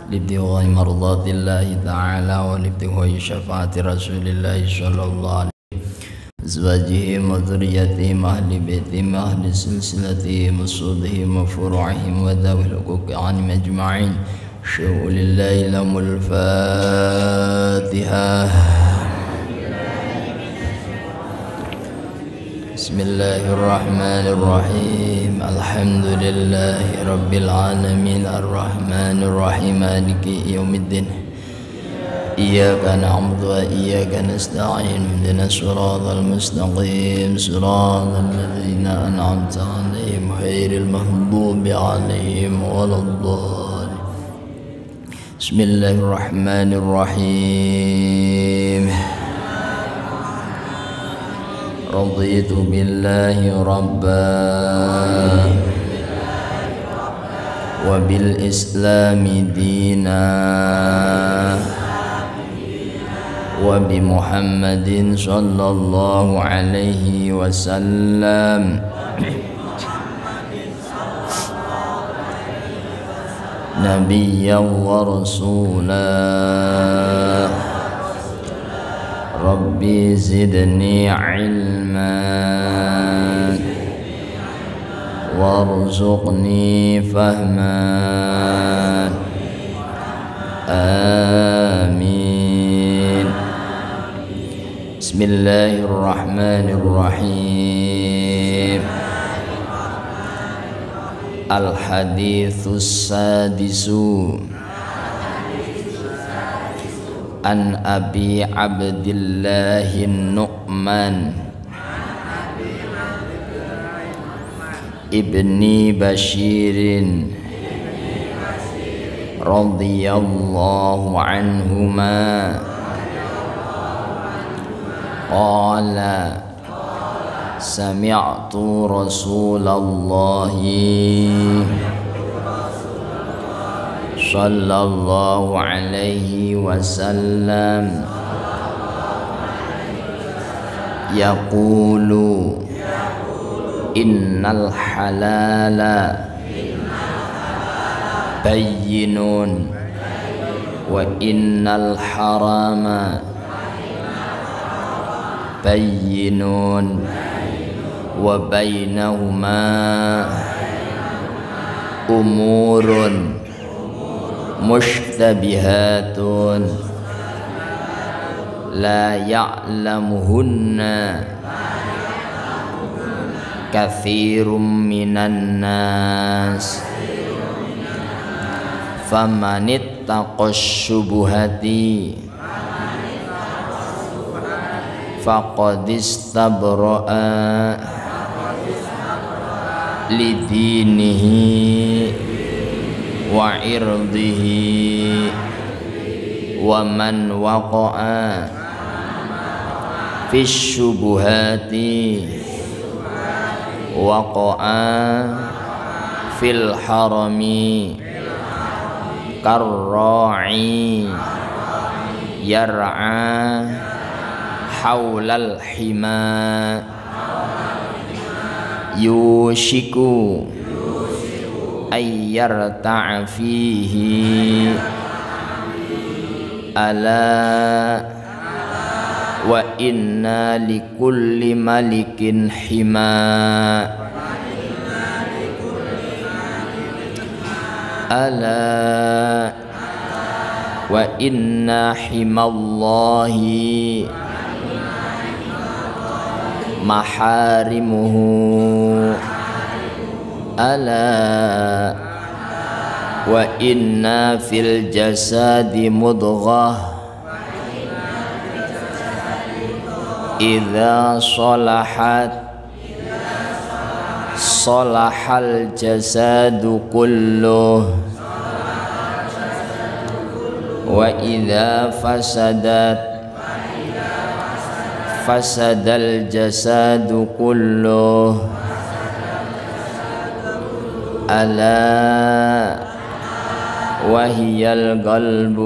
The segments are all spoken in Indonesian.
لابتغاء مرضات الله تعالى ولابتغاء شفاعة رسول الله صلى الله عليه وسلم أزواجهم وذريتهم أهل بيتهم أهل سلسلتهم وصولهم وفروعهم وذوي الحقوق عنهم أجمعين شهوا لله لهم الفاتحة. بسم الله الرحمن الرحيم الحمد لله رب العالمين الرحمن الرحيم مالك يوم الدين إياك نعبد وإياك نستعين اهدنا الصراط المستقيم صراط الذين أنعمت عليهم غير المغضوب عليهم ولا الضالين. بسم الله الرحمن الرحيم رضيت بالله ربا وبالإسلام دينا وبمحمد صلى الله عليه وسلم نبيا ورسولا ربي زدني علما وارزقني فهما آمين. بسم الله الرحمن الرحيم الحديث السادس عن أبي عبد الله النعمان ابن بشير رضي الله عنهما قال سمعت رسول الله صلى الله عليه وسلم يقول إن الحلال بين وإن الحرام بين وبينهما أمور مشتبهات لا يعلمهن كثير من الناس فمن اتقى الشبهات فقد استبرأ لدينه وعرضه ومن وقع في الشبهات وقع في الحرم كالراعي يرعى حول الحمى يوشك أن يرتع فيه ألا وإن لكل ملك حمى ألا وإن حمى الله محارمه ألا وإن في الجسد مضغة إذا صلحت صلح الجسد كله وإذا فسدت فسد الجسد كله ألا وهي القلب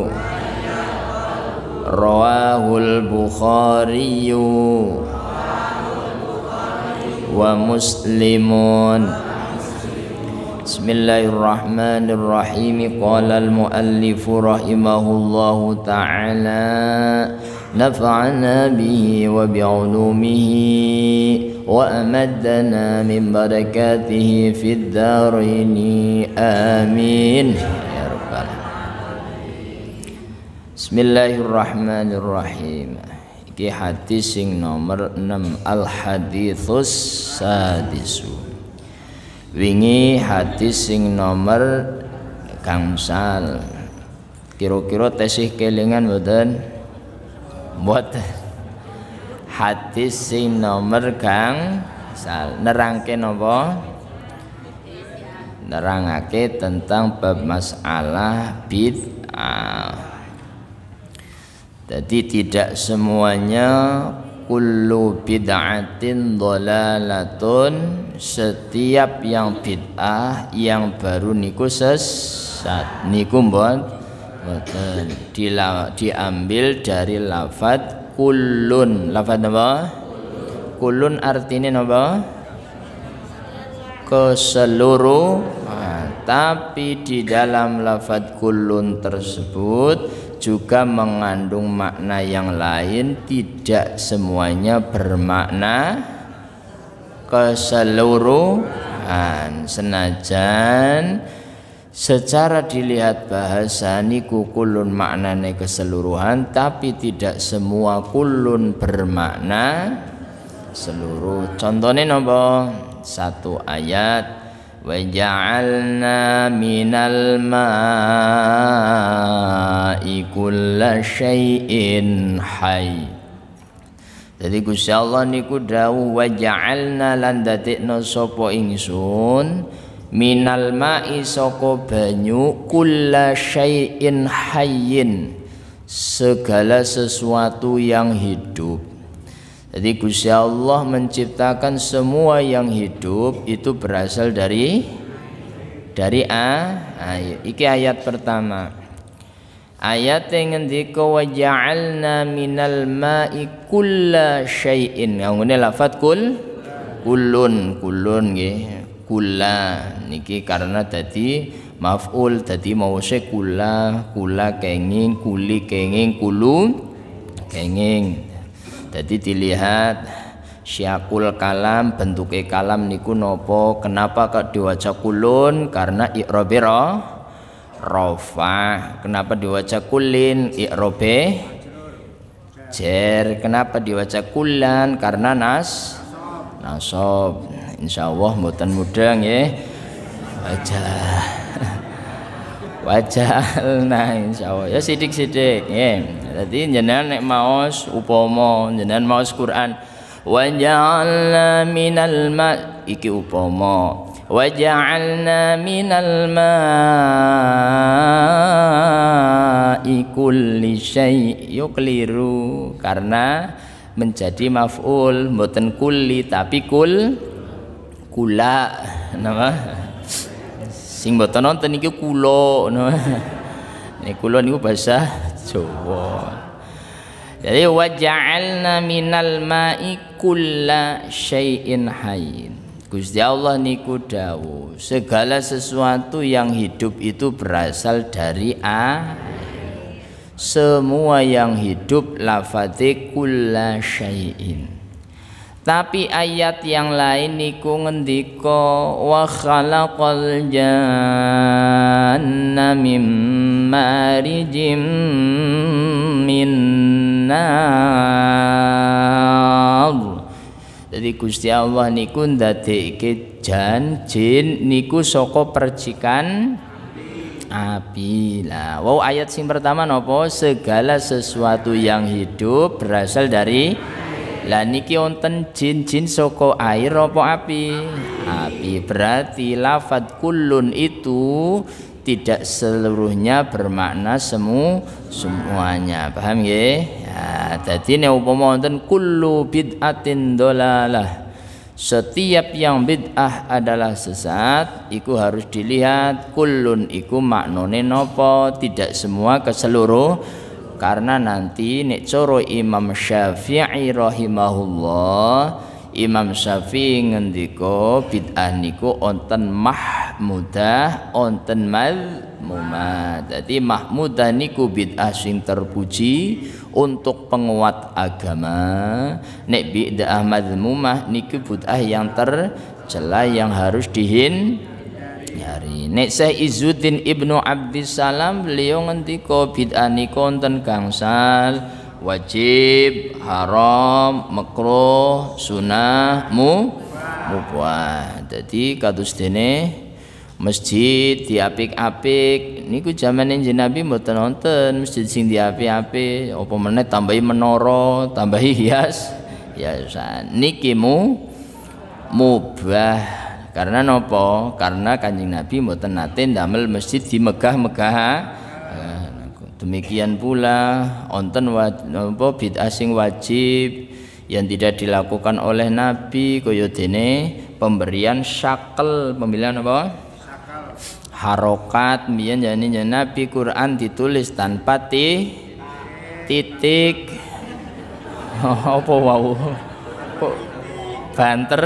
رواه البخاري ومسلم Bismillahirrahmanirrahim. Qala al-muallif rahimahullahu ta'ala nafa'ana bihi wa bi'ulumihi wa amaddana min barakatihi fid dharaini amin ya rabbal alamin. Bismillahirrahmanirrahim. Iki hadis sing nomor 6, al haditsus sadisu. Wingi hadis sing nomor gangsal. Kira-kira tesih kelingan mboten? Mboten. Hadis sing nomor gangsal nerangke napa? Nerangake tentang bab masalah bid'ah. Jadi tidak semuanya kullu bid'atin dhalalatun, setiap yang bid'ah yang baru niku sesat. Niku mboten diambil dari lafadz kullun. Lafadz apa? Kullun artinya apa? Keseluruhan. Tapi di dalam lafadz kullun tersebut juga mengandung makna yang lain, tidak semuanya bermakna keseluruhan. Senajan secara dilihat bahasa niku kulun maknane keseluruhan, tapi tidak semua kulun bermakna seluruh. Contohnya napa? Satu ayat, wa ja'alna minal ma'i kulla syai'in hayy. Jadi Gusti Allah niku dawuh wa ja'alna lan dadekno sapa ingsun minal ma'i saka banyu kulla syai'in hayyin, segala sesuatu yang hidup. Jadi Gusti Allah menciptakan semua yang hidup itu berasal dari ayat. Iki ayat pertama. Ayat yang ngendika wa ja'alna minal ma'i kulla syai'in. Ngene lafadz kullun nggih. Kulla niki karena dadi maf'ul, dadi mawse kulla kenging, kuli kenging, kulu kenging. Jadi dilihat syakul kalam, bentuknya kalam niku nopo, kenapa kok diwaca kulun? Karena i'robe rofa. Kenapa diwaca kulin? I'robe jer. Kenapa diwaca kulan? Karena nasab. Insyaallah mboten mudeng nggih. Nah insyaallah ya sidik-sidik nggih. Jadi jenengan nek maos upama jenengan maos Quran wa ja'alna minal ma, iki upama wa ja'alna minal ma'i kulli syai', yo keliru karena menjadi maf'ul mboten kulli tapi kula napa sing mboten nonton iki kula napa nek kula niku bahasa Jawa. Jadi wa ja'alna minal ma'i kulla syai'in hayyin. Gusti Allah niku dawuh segala sesuatu yang hidup itu berasal dari air. Semua yang hidup lafadze kulla syai'in. Tapi ayat yang lain niku ngendika wa khalaqal janna mim marijim min nar. Jadi Gusti Allah niku ndadekke jin niku saka percikan api. Lah, wow ayat sing pertama napa? Segala sesuatu yang hidup berasal dari. Lah niki wonten jin saka air apa api? Api. Berarti lafadz kullun itu tidak seluruhnya bermakna semuanya. Paham nggih? Ya, dadi nek upama wonten kullu bid'atin dhalalah, setiap yang bid'ah adalah sesat, iku harus dilihat kullun iku maknane napa? Tidak semua keseluruh. Karena nanti nek coro Imam Syafi'i rahimahullah, Imam Syafi'i ngendika bid'ah niku wonten mahmudah onten mazmumah. Dadi mahmudah niku bid'ah sing terpuji untuk penguat agama. Nek bid'ah mazmumah niku bid'ah yang tercela yang harus dihindari. Nek Syekh Izzuddin Ibnu Abdissalam beliau ngendika bid'ah niku wonten gangsal, wajib, haram, makruh, sunah, mubah. Jadi kados dene masjid diapik-apik niku zamane Nabi mboten wonten masjid sing diapik-apik, apa meneh tambahi menara, tambahi hiasan. Niki mubah. Karena napa? Karena Kanjeng Nabi mboten nate ndamel masjid di megah-megah. Demikian pula onten bid'ah sing wajib yang tidak dilakukan oleh Nabi kaya dene pemberian syakel, pemberian apa? Harokat. Mbiyen jane Nabi Quran ditulis tanpa titik. Apa wau? Kok banter?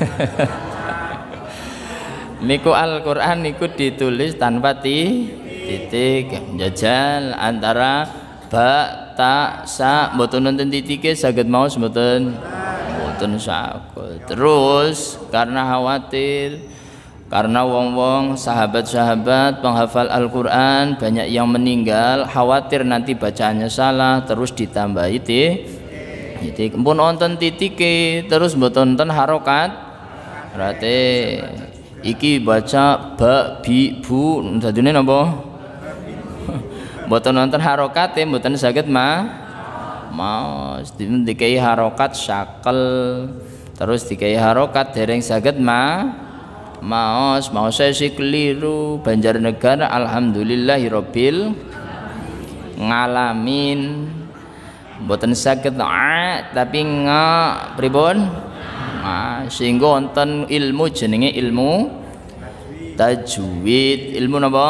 Niku Al-Qur'an niku ditulis tanpa titik, jajal antara ba ta sa mboten nonton titike saged maos mboten saged. Terus karena khawatir karena wong-wong sahabat-sahabat penghafal Al-Qur'an banyak yang meninggal, khawatir nanti bacaannya salah, terus ditambahi titik. Mpun wonten titike terus mboten wonten harokat. Berarti iki baca ba bi bu dadine napa? Mboten wonten harokate mboten saged maos dikai harokat syakel, terus dikai harokat dereng saged maos si keliru. Banjarnegara alhamdulillahirabbil ngalamin mboten saged tapi pripun sehingga wonten ilmu jenenge ilmu tajwid. Ilmu napa?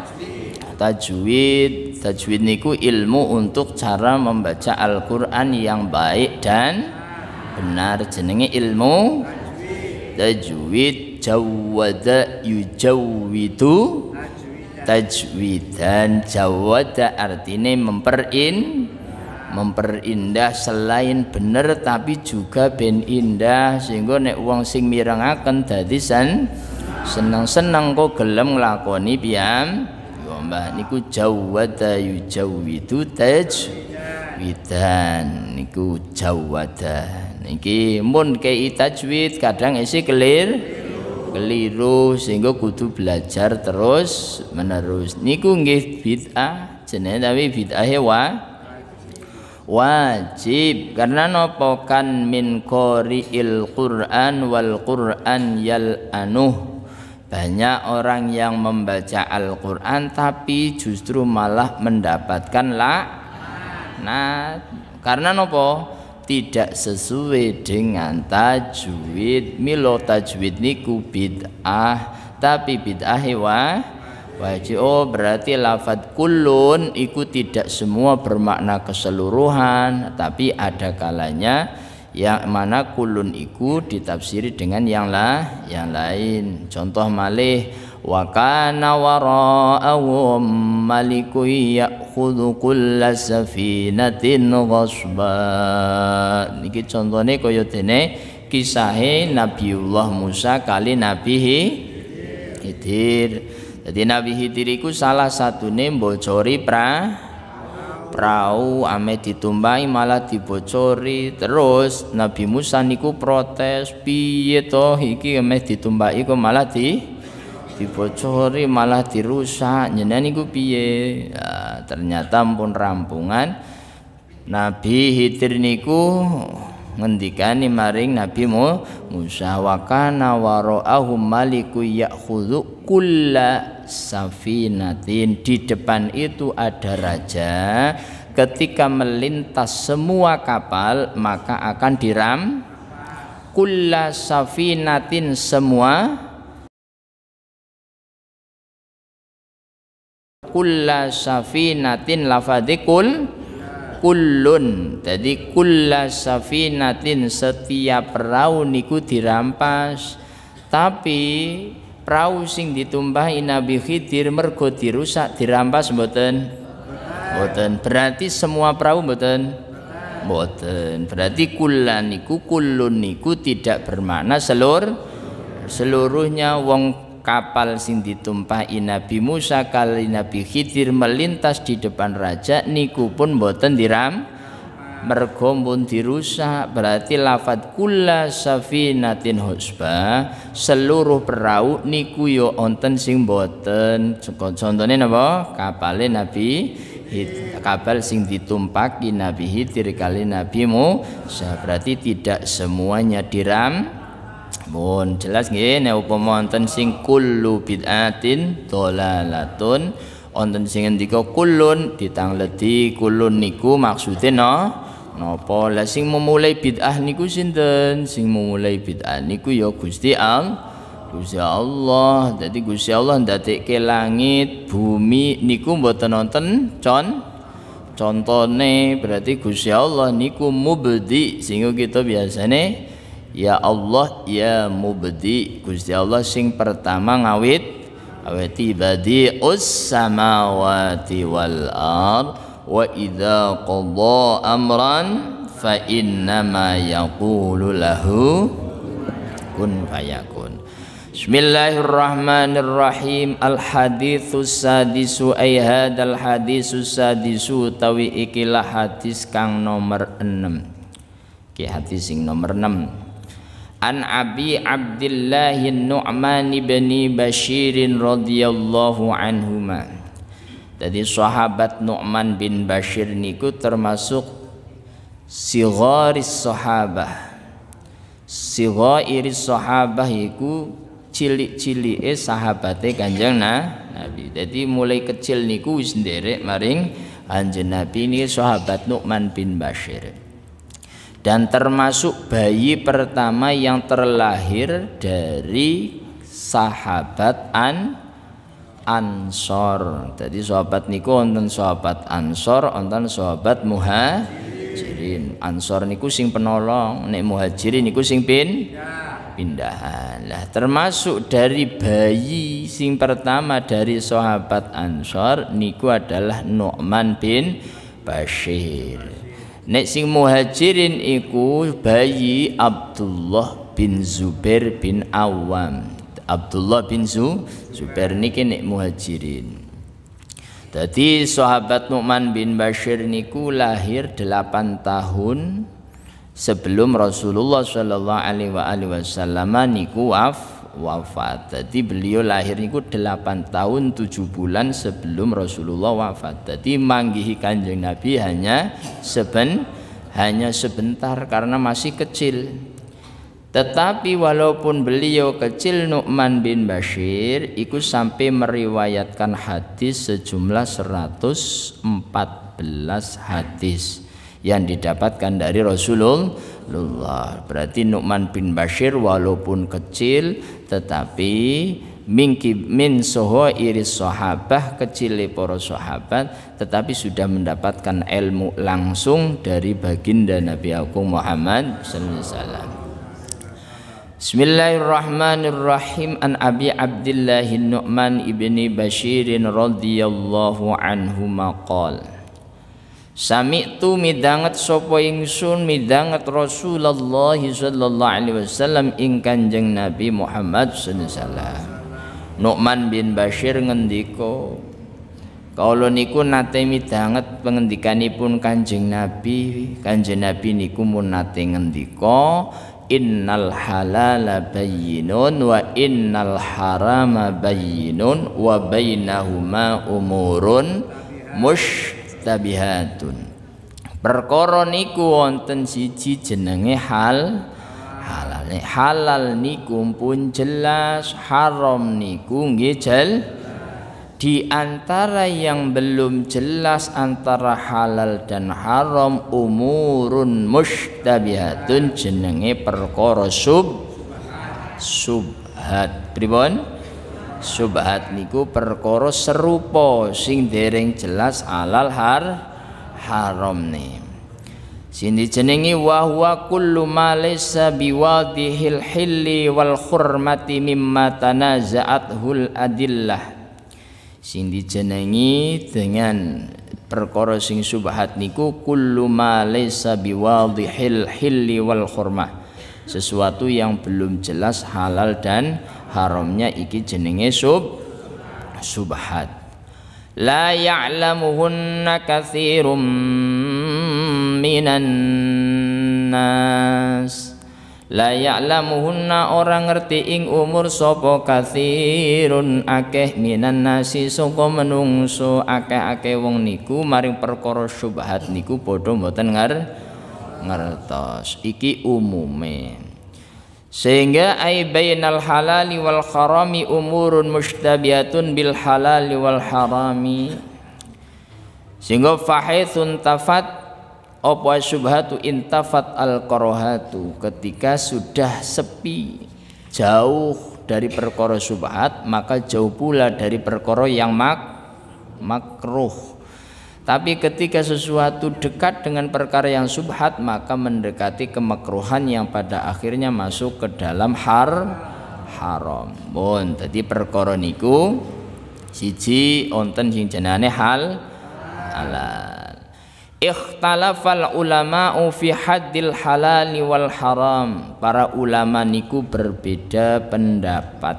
Tajwid niku ilmu untuk cara membaca Al-Qur'an yang baik dan benar, jenenge ilmu tajwid. Jawwada yujawwidu tajwidan. Jawwada artine memperindah selain bener tapi juga ben indah, sehingga nek wong sing mirengaken dadi seneng-seneng kok gelem nglakoni piyambak niku. Jawwada yujawwidu tajwidan niku jawwada. Niki mun kei tajwid kadang isi keliru sehingga kudu belajar terus menerus. Niku nggih bid'ah jenenge, tapi bid'ahe wajib. Karena napa? Kan min qari'il Qur'an wal Qur'an yal'anuh. Banyak orang yang membaca Al-Qur'an tapi justru malah mendapatkan laknat. Karena napa? Tidak sesuai dengan tajwid. Milo tajwid niku bid'ah, tapi bid'ahe wajib. Oh berarti lafadz kullun iku tidak semua bermakna keseluruhan, tapi ada kalanya yang mana kullun iku ditafsiri dengan yang lain. Contoh malih, wa kana wara'ahum malikun ya'khudhu kulla safinatin ghasba. Niki contone kaya dene kisahe Nabiullah Musa kali Nabi Khidir. Jadi Nabi Khidir iku salah satune mbocori perahu ame ditumbahi malah dibocori. Terus Nabi Musa niku protes, piye toh iki ame ditumbahi kok malah dibocori malah dirusak, jenengan niku piye? Ya, ternyata pun rampungan Nabi Khidir niku ngendikani maring Nabi Musa, wa kana wara'ahum maliku ya'khudhu kulla safinatin. Di depan itu ada raja, ketika melintas semua kapal maka akan kulla safinatin, semua kulla safinatin lafadzikul kullun. Jadi kulla safinatin, setiap perahu niku dirampas. Tapi Prau sing ditumpahi Nabi Khidir mergo dirusak dirampas mboten? Mboten. Berarti semua perahu mboten? Mboten. Berarti kullun niku tidak bermakna seluruhnya. Wong kapal sing ditumpahi Nabi Musa kali Nabi Khidir melintas di depan raja niku pun mboten mergo pun dirusak. Berarti lafadz kulla safinatin husbah seluruh perahu niku yo onten sing boten. Contohnya napa? Kapale Nabi kapal sing ditumpaki Nabi Khidir kali Nabi Musa. Berarti tidak semuanya mun jelas nggih nek upama wonten sing kullu bid'atin dhalalatun wonten sing ngendika kullun ditangledi kulun niku maksude napa lah sing memulai bid'ah niku sinten? Sing memulai bid'ah niku ya Gusti Allah. Jadi Gusti Allah ndadekke langit bumi niku mboten wonten contone. Berarti Gusti Allah niku mubdi sehingga kita biasane ya Allah ya mubdi. Gusti Allah sing pertama aweti badi'us samawati wal ard wa idza qadha amran fa innama yaqulu lahu kun fayakun. Bismillahirrahmanirrahim. Al haditsus sadisu ay hadal haditsus sadisu tawi ikilah hadis kang nomor 6. Ki hadis sing nomor 6. An Abi Abdillah Nu'man bin Bashir radhiyallahu anhuma. Jadi sahabat Nu'man bin Bashir niku termasuk sigharis sahabah. Sighairis sahabah iku cilik-cilike sahabate Kanjeng Nabi. Jadi mulai kecil niku wis nderek maring Kanjeng Nabi ini sahabat Nu'man bin Bashir. Dan termasuk bayi pertama yang terlahir dari sahabat Ansor. Jadi sahabat niku wonten sahabat Ansor, wonten sahabat Muhajirin. Ansor niku sing penolong, nek Muhajirin niku sing pindahan. Lah termasuk dari bayi sing pertama dari sahabat Ansor niku adalah Nu'man bin Bashir. Nek sing Muhajirin iku bayi Abdullah bin Zubair bin Awam. Abdullah bin Zubair niki nek Muhajirin. Jadi sahabat Nu'man bin Bashir niku lahir 8 tahun sebelum Rasulullah sallallahu alaihi wasallam niku wafat. Jadi beliau lahir niku 8 tahun 7 bulan sebelum Rasulullah wafat. Jadi manggihi Kanjeng Nabi hanya sebentar karena masih kecil. Tetapi walaupun beliau kecil, Nu'man bin Bashir ikut sampai meriwayatkan hadis sejumlah 114 hadis yang didapatkan dari Rasulullah. Berarti Nu'man bin Bashir walaupun kecil tetapi min sohoiris sahabah, kecil para sahabat, tetapi sudah mendapatkan ilmu langsung dari baginda Nabi Agung Muhammad sallallahu alaihi wasallam. Bismillahirrahmanirrahim. An Abi Abdillah Nu'man ibni Bashir radhiyallahu anhu maqal. Sami'tu midanget sapa ingsun midanget Rasulullah sallallahu alaihi wasallam ing Kanjeng Nabi Muhammad sallallahu alaihi wasallam. Nu'man bin Bashir ngendika, kala niku nate midanget pengendikanipun Kanjeng Nabi. Kanjeng Nabi niku mun nate ngendika, innal halala bayyinun wa innal harama bayyinun wa bainahuma umurun mushtabihatun. Perkara niku wonten siji jenenge halal. Halal niku pun jelas, haram niku nggih di antara yang belum jelas antara halal dan haram umurun mushtabihatun jenenge perkara subhat. Pripun? Subhat niku perkara serupa sing dereng jelas halal haram nih. Sing dijenengi wa huwa kullu ma laysa biwadihil hilli wal hurmati mimma tanaza'athul adillah. Sing dijenengi dengan perkara sing subhat niku kullu ma laysa biwadihil hilli wal hurmah. Sesuatu yang belum jelas halal dan haramnya iki jenenge subhat. La ya'lamuhunna katsirum minan nas. La ya'lamuhunna orang ngerti ing umur sapa katsirun akeh minan nasi saka menungso akeh-akeh wong niku maring perkara syubhat niku padha mboten ngertos. Iki umume. Sehingga ai bainal halali wal harami umurun mushtabihatun bil halali wal harami. Sehingga fahaitsun tafat apa syubhatu intafat al karahatu, ketika sudah sepi jauh dari perkara syubhat maka jauh pula dari perkara yang makruh. Tapi ketika sesuatu dekat dengan perkara yang subhat maka mendekati kemakruhan yang pada akhirnya masuk ke dalam haram. Bon, tadi perkara niku siji onten sing jenenge halal. Ikhtalafal ulama'u fi haddil halali wal haram. Para ulama niku berbeda pendapat.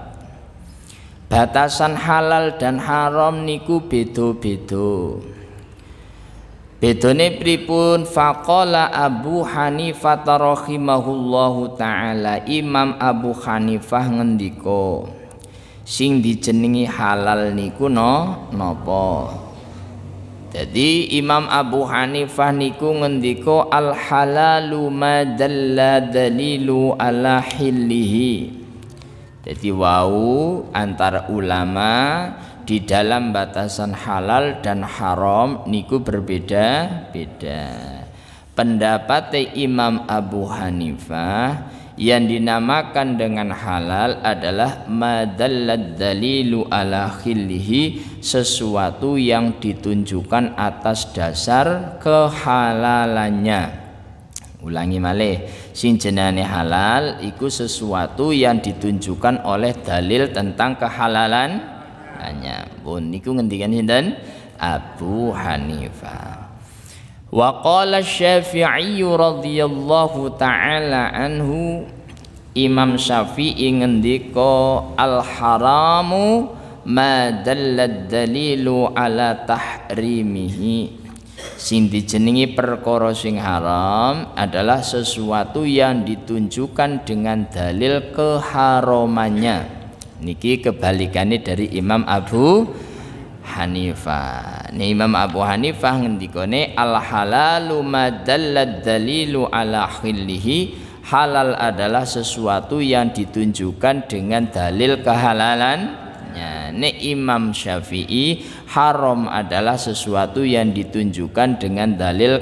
Batasan halal dan haram niku beda-beda. Bedone pripun? Faqala Abu Hanifah rahimahullahu taala. Imam Abu Hanifah ngendika sing dijenengi halal niku napa? Jadi Imam Abu Hanifah niku ngendika al halalu ma dalla dalilu ala hillihi. Jadi wau antara ulama di dalam batasan halal dan haram niku berbeda-beda. Pendapat Imam Abu Hanifah yang dinamakan dengan halal adalah madallad dalilu ala khillihi, sesuatu yang ditunjukkan atas dasar kehalalannya. Ulangi malih, sing jenenge halal iku sesuatu yang ditunjukkan oleh dalil tentang kehalalan. Pun niku ngendikan sinten? Abu Hanifah. Wa qala Syafi'i radhiyallahu taala anhu. Imam Syafi'i ngendika al haramu ma dallad dalilu ala tahrimihi. Sing dijenengi perkara sing haram adalah sesuatu yang ditunjukkan dengan dalil keharamannya. Niki kebalikannya dari Imam Abu Hanifah. Nih Imam Abu Hanifah ngendikane al halalu ma dallad dalilu ala khillihi. Halal adalah sesuatu yang ditunjukkan dengan dalil kehalalannya. Nek Imam Syafi'i haram adalah sesuatu yang ditunjukkan dengan dalil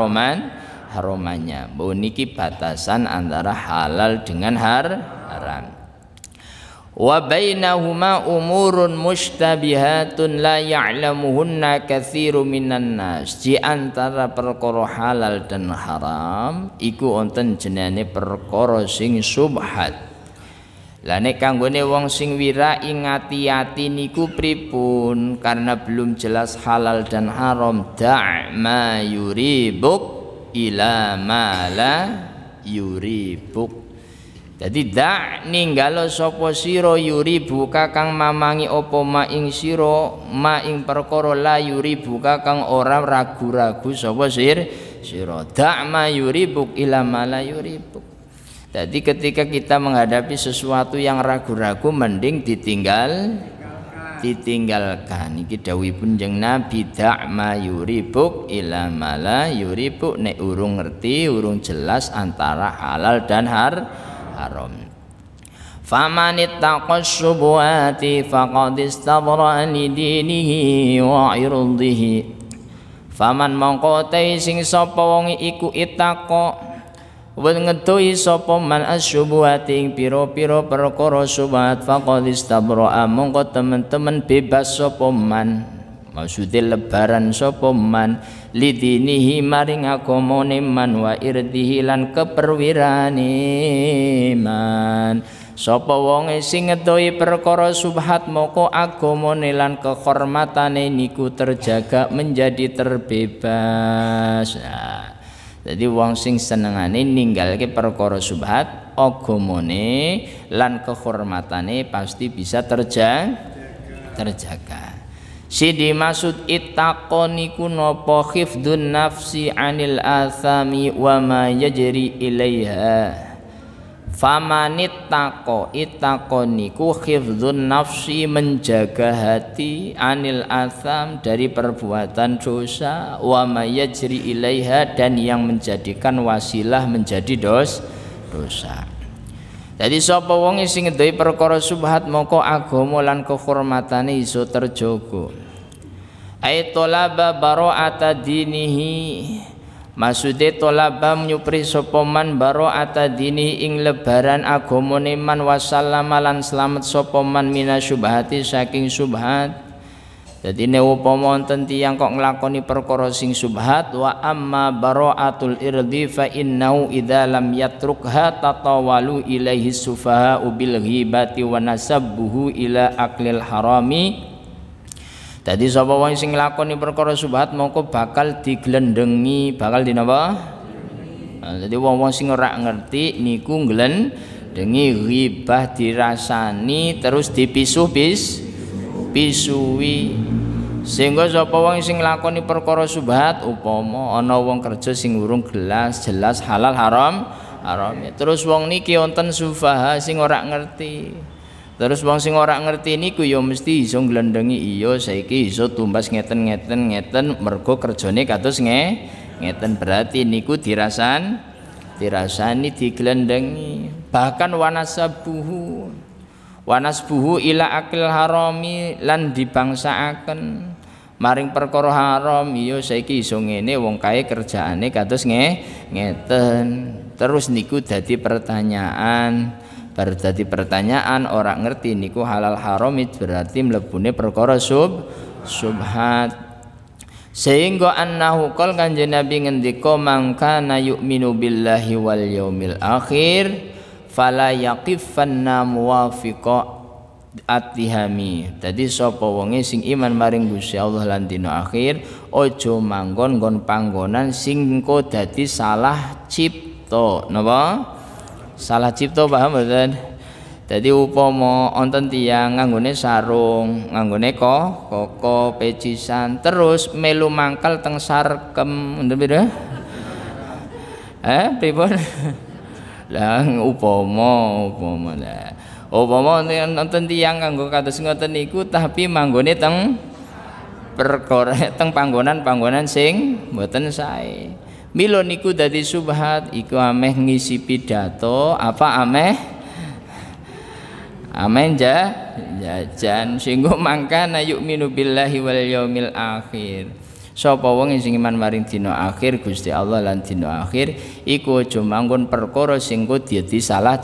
haromannya. Niki batasan antara halal dengan haram. Wa bainahuma umurun mushtabihatun la ya'lamuhunna katsiru minan nas. Di antara perkara halal dan haram iku wonten jenenge perkara sing subhat. Lah nek kanggone wong sing wirai ngati-ati niku pripun? Karena belum jelas halal dan haram, da'ma yuribuk ila ma la yuribuk. Jadi dak ninggalo sapa sira yuribu kakang mamangi apa ma ing sira ma ing perkara la yuribu kakang ora ragu-ragu sapa sira. Dak ma yuribuk ila ma la yuribuk. Jadi ketika kita menghadapi sesuatu yang ragu-ragu mending ditinggalkan. Iki dawuhipun Kanjeng Nabi, dak ma yuribuk ila ma la yuribuk. Nek urung ngerti, urung jelas antara halal dan haram. Faman ittaqas syubuhati faqad istabra'a li dinihi wa 'irdihi. Faman mongko te sing sapa wong iku ittaqo wen ngedohi sapa man asyubuhati ing pira-pira perkara syubhat faqad istabra'a mongko temen-temen bebas sapa man. maksude lebaran sapa man lidinihi maring agamane man wa irdihi lan keperwirane man. Sapa wonge sing ngedohi perkara subhat moko agamane lan kehormatane niku terjaga menjadi terbebas. Nah, jadi wong sing senengane ninggalke perkara subhat agamane lan kehormatane pasti bisa terjaga. Sidi maksud ittaqo niku napa khifdun nafsi anil athami wa ma yajri ilaiha. Famanit tako niku khifdun nafsi menjaga hati anil atham dari perbuatan dosa wa ma yajri ilaiha dan yang menjadikan wasilah menjadi dosa. Jadi sapa wong sing ngedohi perkara subhat moko agama lan kehormatane iso terjaga. Ai talaba bara'ata dinihi maksude tolaba nyupri sapa man bara'ata dini ing lebaran agamane man wasallama lan slamet sapa man minasyubhati saking subhat. Dadi nek upama wonten tiyang kok nglakoni perkara sing subhat wa amma bara'atul irdi fa innahu idza lam yatrukha tatawalu ilaihi sufaha bil ghibati wa nasabbuhu ila aklil harami. Jadi sapa wong sing nglakoni perkara subhat mongko bakal diglendengi, bakal dinapa? Jadi wong-wong sing ora ngerti niku nglendengi ghibah dirasani terus pisui. Sehingga sapa wong sing nglakoni perkara subhat upama ana wong kerja sing urung jelas halal haram terus wong niki wonten sufaha sing ora ngerti. Terus wong sing ora ngerti niku ya mesti iso nglendengi iya saiki iso tumbas ngeten mergo kerjane kados ngeten berarti niku dirasani diglendengi. Bahkan wanasbuhu ila akil harami lan dibangsaaken maring perkara haram iya saiki iso ngene wong kae kerjaane kados ngeten. Terus niku dadi pertanyaan. Baru jadi pertanyaan orang ngerti niku halal haram berarti mlebune perkara subhat. Sehingga annahu qol kanjeng Nabi ngendika mangkana yu'minu billahi wal yaumil akhir fala yaqifanna muwafiqa atihami. Dadi sapa wonge sing iman maring Gusti Allah lan dina akhir aja manggon nggon panggonan sing engko dadi salah cipta. Napa? Salah cipta paham mboten? Dadi upama wonten tiyang nganggone sarung, nganggone koko pecisan terus melu mangkal teng sarkem ngoten pira? Pripun? Lah upama lah. Upama wonten tiyang nganggo kados ngoten niku tapi manggone teng perkara teng panggonan sing mboten sae. Milo niku dadi subhat iku ameh ngisi pidato apa ameh jajan singgo mangkana yu'minu billahi wal yaumil akhir. Sapa wong sing iman maring dina akhir Gusti Allah lan dina akhir iku aja manggon perkara sing dadi salah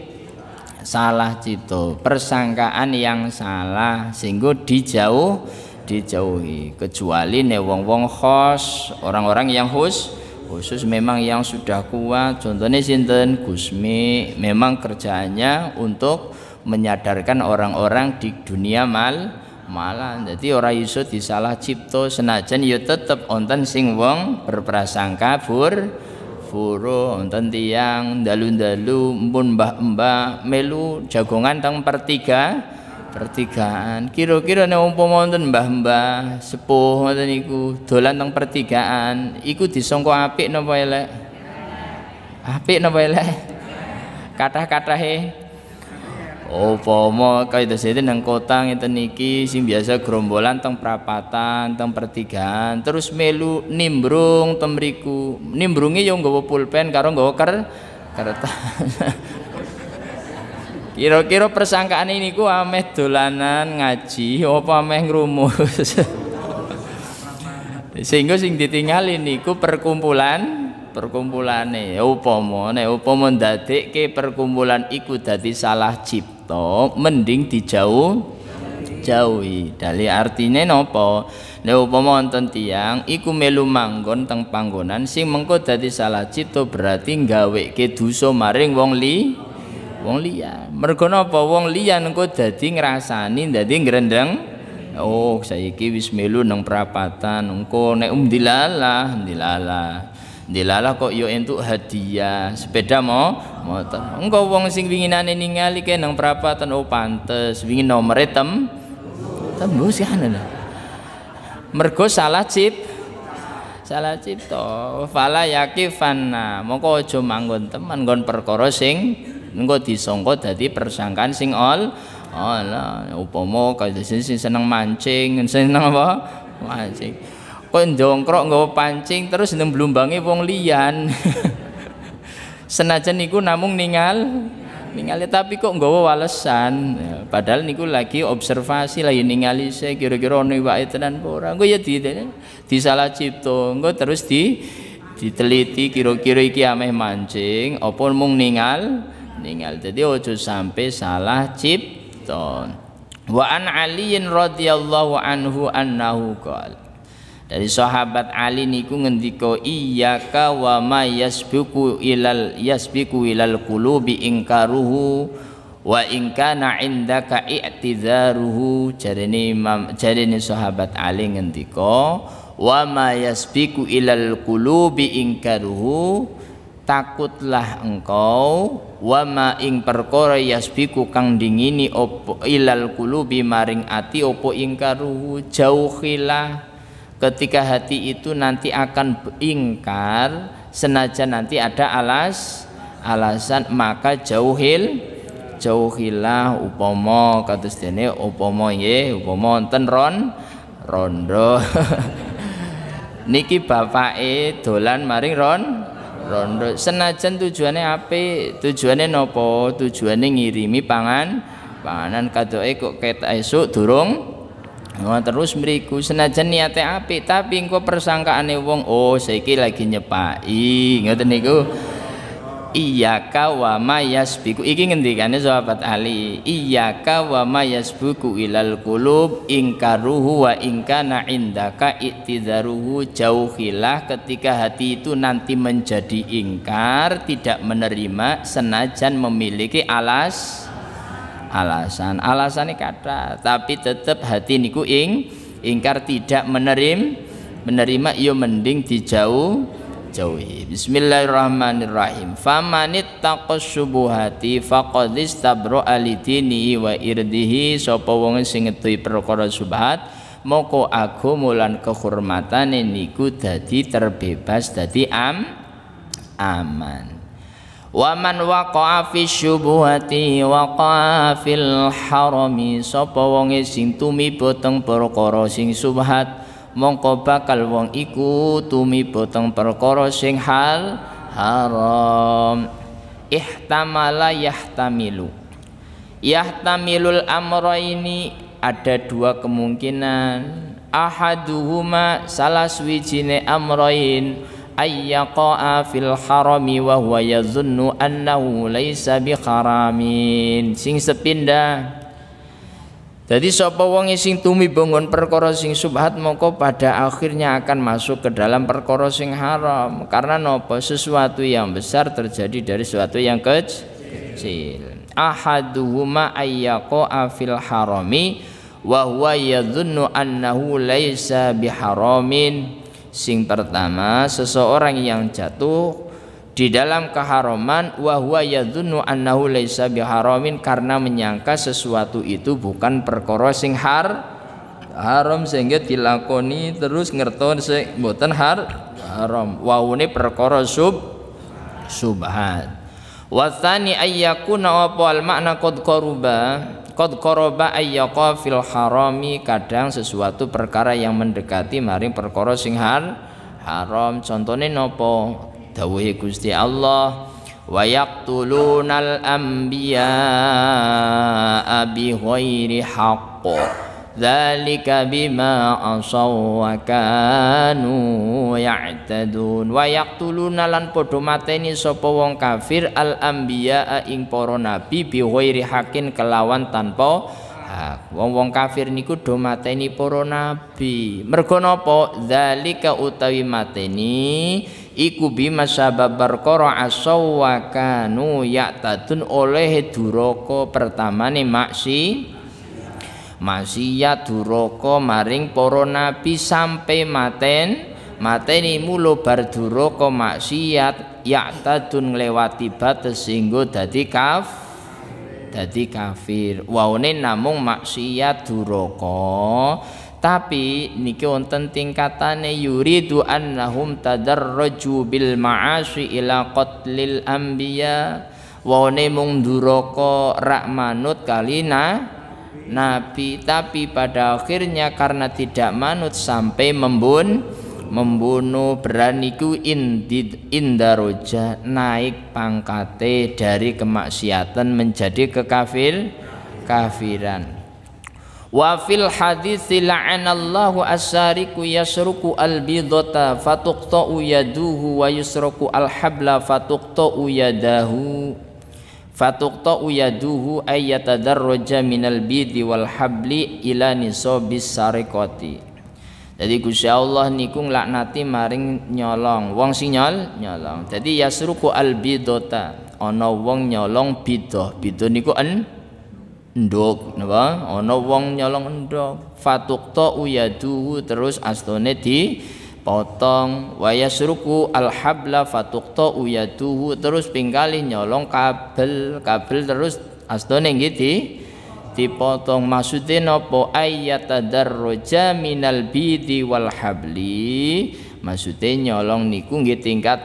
cipta, persangkaan yang salah singgo dijauhi kecuali nek wong-wong khos, orang-orang yang khusus memang yang sudah kuat. Contohnya sinten Gusmi memang kerjaannya untuk menyadarkan orang-orang di dunia malah jadi ora iso disalah cipta senajan ya tetep wonten sing wong berprasangka furu wonten tiyang dalu-dalu mpun mbah-mbah melu jagongan teng pertigaan. Kira-kira nek umpama wonten mbah-mbah sepuh ngoten niku dolan teng pertigaan iku disangka apik napa elek? Apik napa elek? Kathah-kathahe umpama kaya dene nang kota ngeten niki sing biasa gerombolan teng prapatan, teng pertigaan terus melu nimbrung teng mriku. Nimbrunge ya nggawa pulpen karo nggawa kertas. Kira-kira persangkaan ini ku ameh dolanan ngaji apa ameh ngrumus. Sehingga sing ditingali niku perkumpulane upama ndadekke perkumpulan iku dadi salah cipta mending dijauhi. Dali artine napa? Nek upama wonten tiyang iku melu manggon teng panggonan sing mengko dadi salah cipta berarti gaweke dosa maring wong liya. Mergo napa wong liya engko dadi ngrasani dadi ngrendeng. Oh, saiki wis melu nang prapatan engko nek dilalah kok yo entuk hadiah sepeda motor. Engko wong sing winginane ningali ke nang prapatan oh pantes wingi nomere tembus kan. Mergo salah cipta fala yakifanna mongko aja manggon teman nggon perkara sing engko disangka dadi persangkaan sing Allah upama kaya sing seneng mancing seneng apa mancing kok ndongkrok nggawa pancing terus nang blumbange wong liyan senajan niku namung ningali tapi kok nggawa walesan padahal niku lagi observasi lagi ningali saya kira-kira ono iwake tenan apa ora engko ya disalah cipta engko terus diteliti kira-kira iki ameh mancing apa mung ningal dadi aja sampai salah cipta. Wa an aliyin radhiyallahu anhu annahu qala dari sahabat Ali niku ngendika iyyaka wa ma yasbiqu ilal qulubi ingkaruhu wa in kana indaka i'tidharuhu. Jarene sahabat Ali ngendika wa ma yasbiqu ilal qulubi ingkaruhu takutlah engkau wa ma ing perkara yasbiqu kang dingini opo ilal qulubi maring ati opo ingkaruhu jauhilah ketika hati itu nanti akan ingkar senajan nanti ada alasan maka jauhilah upama kados dene upama wonten rondo niki bapake dolan maring rondo senajan tujuane apik tujuane napa tujuane ngirimi panganan kadoke kok ketok esuk durung terus mriku senajan niate apik tapi engko persangkaane wong oh saiki lagi nyepaki ngoten niku iyyaka wa ma yasbiqu iki ngendikane sahabat Ali iyyaka wa ma yasbiqu ilal qulub ingkaruhu wa in kana indaka i'tidharuhu jauhilah ketika hati itu nanti menjadi ingkar tidak menerima senajan memiliki alasannya kata tapi tetap hati niku ingkar tidak menerima iyo mending dijauhi. Bismillahirrahmanirrahim. Famanit taqas syubuhati faqad istabra lidinihi wa irdihi sapa wong sing ngetuhi perkara syubhat moko agama lan kehormatane niku dadi terbebas dadi aman. Wa man waqa'a fi syubuhati waqa'a fil harami sapa wonge sing tumiba teng perkara sing subhat mongko bakal wong iku tumiba teng perkara sing haram ihtamala yahtamilul amraini ada dua kemungkinan ahaduhuma salah swijine amrain ayyaqa'a fil harami wa huwa yadhunnu annahu laisa bi haramin sing sepindah jadi sapa wong sing tumiba nggon perkara sing subhat mongko pada akhirnya akan masuk ke dalam perkara sing haram karena napa sesuatu yang besar terjadi dari sesuatu yang kecil ahaduhuma ayyaqa'a fil harami wa huwa yadhunnu annahu laisa bi haramin. Sing pertama seseorang yang jatuh di dalam keharaman wa huwa yadhunnu annahu laisa biharamin karena menyangka sesuatu itu bukan perkara sing haram sehingga dilakoni terus ngerton sing mboten haram waune perkara subhat wa tsani ayyakuna apa al makna qad qaraba ayyaqa fil harami kadang sesuatu perkara yang mendekati maring perkara sing haram contohnya napa dawuhe Gusti Allah wa yaqtulunal anbiya'a bi ghairi haqq dzalika bima asaw wa kanu ya'tadun wa yaqtuluna lan padha mateni sapa wong kafir al anbiya'a ing para nabi bi ghairi haqqin kelawan tanpa hak. Wong-wong kafir niku do mateni para nabi. Mergo napa? Dzalika utawi mateni iku bima sabab perkara asaw wa kanu ya'tadun oleh duraka pertamane maksiat duraka maring para nabi sampai mateni mulo bar duraka maksiat ya'tadun nglewati batas sehingga dadi kafir. Waune namung maksiat duraka, tapi niki wonten tingkatane yuridu annahum tadarraju bil ma'asi ila qatlil anbiya. Waune mung duraka rak manut kalina nabi, tapi pada akhirnya karena tidak manut sampai membunuh beraniku indaroja naik pangkate dari kemaksiatan menjadi kafiran. Wa fil hadits la'anallahu as-sariqu yasruqu al-bidata fatuqta'u yaduhu wa yusraku al-habla fatuqta'u yaduhu ay yatadarraja minal bidi wal habli ila nisabis sariqati. Jadi Gusti Allah niku nglaknati maring nyolong wong sing nyolong. Jadi yasruku albidota, ana wong nyolong bidah. Bidah niku endhog napa? Ana wong nyolong endhog. Fatuqta yaduhu terus astone dipotong. Wa yasruku alhabla fatuqta yaduhu terus pinggalih nyolong kabel terus astone nggih dipotong. Maksudnya napa? Ayyatadarraja minal bidi wal habli, maksudnya nyolong niku nggih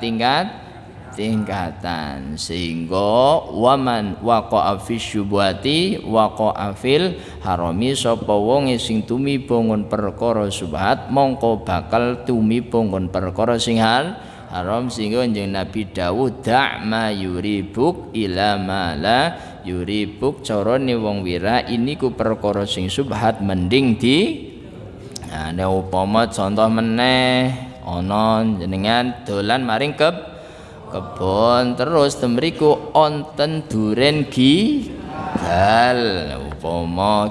tingkatan sehingga waman waqa'a fi syubhati waqa'a fil harami, sapa wong sing tumiba ngon perkara subhat mongko bakal tumiba ngon perkara sing haram. Sehingga Kanjeng Nabi dawuh da'ma yuribuk ila ma la yuribuk, carane wong wira ini ku perkara sing subhat mending nek upama contoh meneh ana jenengan dolan maring kebon terus temriku onten duren gigal upama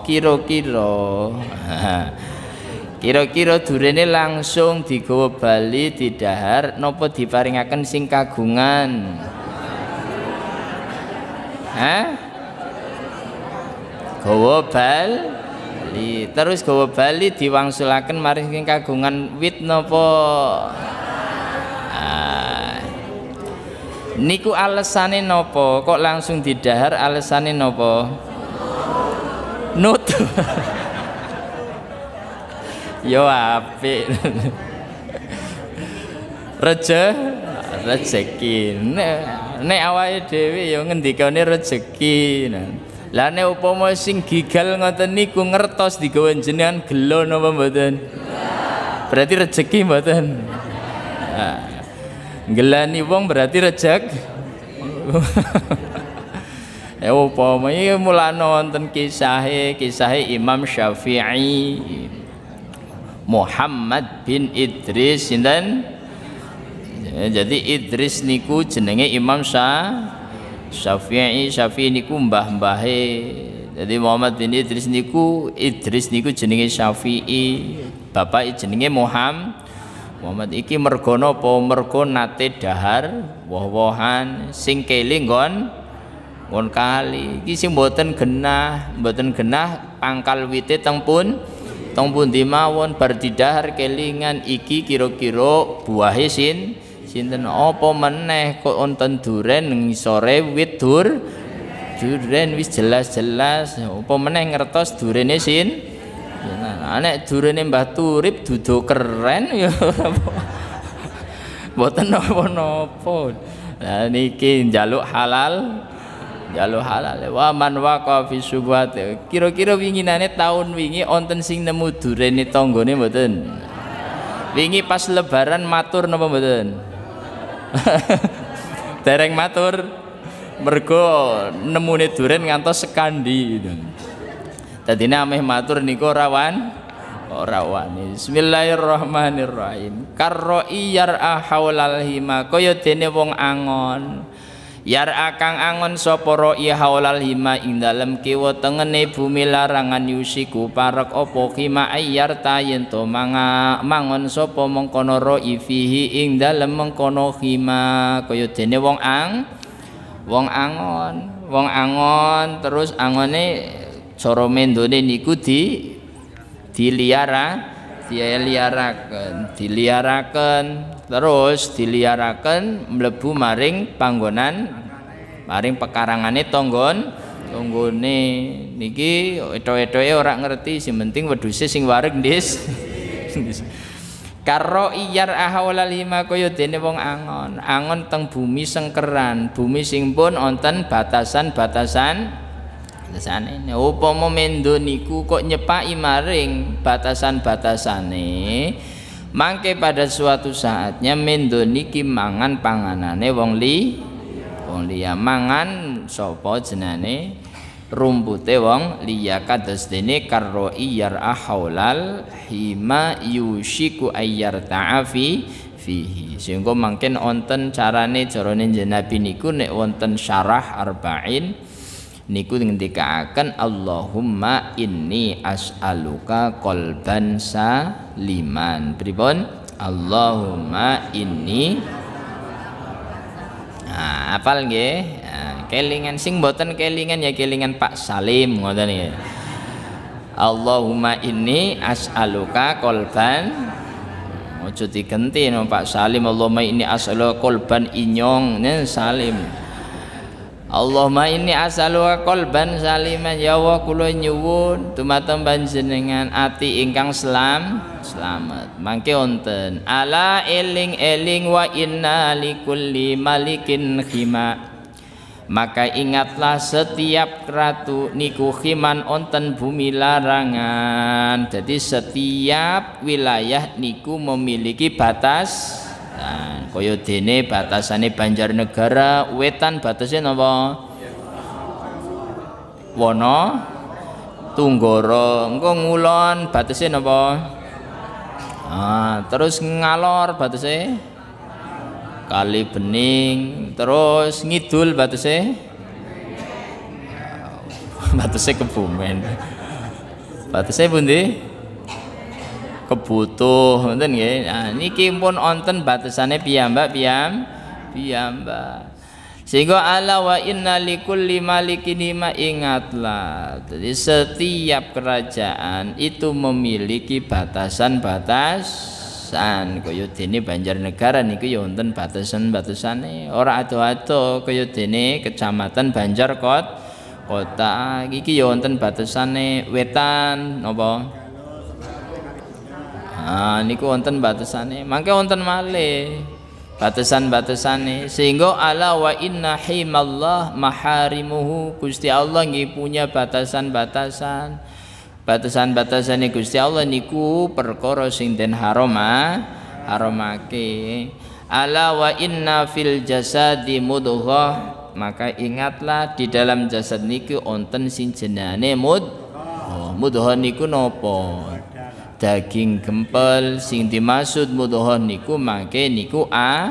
kira-kira durene langsung digawa bali didahar napa diparingaken sing kagungan? Gawa bali terus gawa bali diwangsulaken maring sing kagungan wit napa? Niku alesane napa kok langsung didahar? Alesane napa? Nutup. Yo apik. Rezeki. Nek awake dhewe ya ngendikane rezeki. Lah nek upama sing gigal ngoten niku ngertos digawa jenengan gelo napa mboten? Berarti rezeki mboten. Ngelani wong berarti rezeki. Upama iki mulane wonten kisahe Imam Syafi'i Muhammad bin Idris sinten? Jadi Idris niku jenenge Imam Syafi'i niku mbah-mbahe. Jadi Muhammad bin Idris niku jenenge Syafi'i, bapak jenenge Muhammad iki mergo napa? Mergo nate dahar woh-wohan sing keling nggon kali iki sing mboten genah pangkal wite teng pundi mawon bar didahar kelingan iki kira-kira buahe sinten apa meneh kok wonten duren ngisore wit duren wis jelas apa meneh ngertos durene nek durene Mbah Turip dudu keren ya mboten napa-napa. Lah niki njaluk halal wa man waqa fi syubhat. Kira-kira winginane taun wingi wonten sing nemu durene tanggane mboten? Wingi pas lebaran matur napa mboten? Dereng matur mergo nemune duren ngantos sekandi. Dadine ameh matur niku ora wani. Bismillahirrahmanirrahim. Karroi yar'a haulal hima kaya dene wong angon Yar akang angon sapa ra'i haulal hima ing dalem kiwa tengene bumi larangan yusiku parek apa hima ayyar ta yen to mangon sapa mengkono ra'i fihi ing dalem mengkono hima kaya dene wong angon terus angone cara mendone niku diliaraken terus diliaraken mlebu maring panggonan maring pekarangane tanggone niki eto-etoke ora ngerti sing penting wedhuse sing wareg ndis karo iyar ahwalal hima kaya dene wong angon teng bumi sengkeran bumi sing pun wonten batasan-batasane upama mendo niku kok nyepaki maring batasan-batasane mangke pada suatu saatnya mendo niki mangan panganane wong liya mangan sapa jenenge rumpute wong liya kados dene karro iyar ahaulal hima yushiku ayyar ta'afi fihi sehingga mangken wonten carane Nabi niku nek wonten syarah arba'in niku ngendikaaken Allahumma inni as'aluka qalban saliman pripun Allahumma inni apal nggih kelingan sing mboten kelingan ya kelingan Pak Salim ngoten nggih Allahumma inni as'aluka qalban ojo digenti no Pak Salim Allahumma inni as'aluka qalban inyong Salim Allahumma inni as'aluka qalban saliman ya Allah kula nyuwun dumateng panjenengan ati ingkang slamet mangke wonten ala eling-eling wa inna likulli malikin khima maka ingatlah setiap ratu niku khiman wonten bumi larangan jadi setiap wilayah niku memiliki batas kaya dene batasane Banjarnegara wetan batasnya napa Wono Tunggoro engko ngulon batasnya napa terus ngalor batasnya Kali Bening terus ngidul batasnya Kebumen batasnya pundi Kebutuh ngoten nggih. Nah niki pun wonten batasane piyambak. Sehingga ala wa inna likulli malikin ma ingatlah. Jadi setiap kerajaan itu memiliki batasan-batasan. Kaya dene Banjarnegara niku ya wonten batasan-batasane. Ora ado-ado kaya dene Kecamatan Banjarkota iki ya wonten batasane wetan napa? Niku wonten batasane mangke wonten malih batasan-batasane sehingga ala wa inna himallah maharimuhu Gusti Allah nggih punya batasan-batasan Gusti Allah niku perkara sing den haramake ala wa inna fil jasadi mudghah maka ingatlah di dalam jasad niku wonten sing jenenge mudghah niku napa daging gempel sing dimaksud mudghah niku mangke niku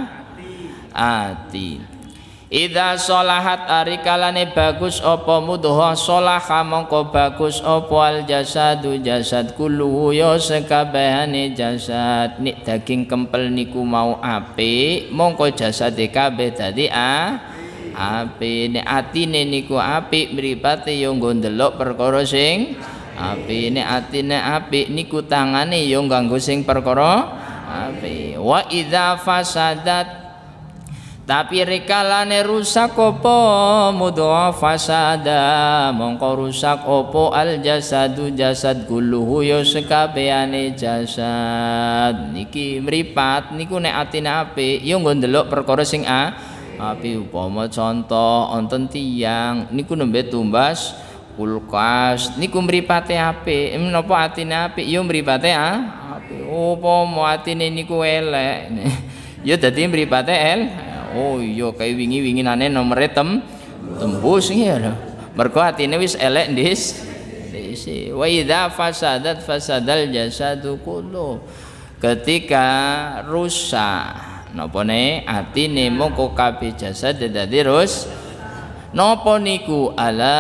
ati idza sholahat arikalane bagus apa mudghah sholaha mongko bagus apa al jasadu jasad kulluhu ya sekabehane jasad nek daging kempel niku mau apik mongko jasade kabeh dadi apik nek atine niku apik mripate ya nggo ndelok perkara sing apik nek atine apik niku tangane ya nganggo sing perkara apik wa idza fasadat tapi rekalane rusak apa mudghah fasada mongko rusak apa al jasadu jasad kulluhu ya sekabehane jasad niki mripat niku nek atine apik ya nggo ndelok perkara sing apik upama contoh wonten tiyang niku nembe tumbas kulkas niku mripate apik menapa atine apik ya mripate apik upama atine niku elek ya dadi mripate oh iya kaya wingi-winginane nomere tembus ya mergo atine wis elek ndis wa idza fasadal jasadu kullu ketika rusak napa ne atine mongko kabeh jasad dadi napa niku ala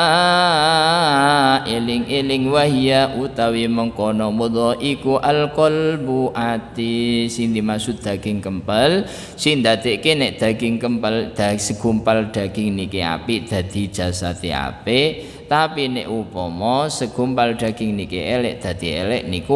eling-eling wahya utawi mengkono mudha iku alqalbu ati sing dimaksud daging kempel sing dadekke nek daging kempel segumpal daging niki apik dadi jasate apik tapi nek upama segumpal daging niki elek dadi elek niku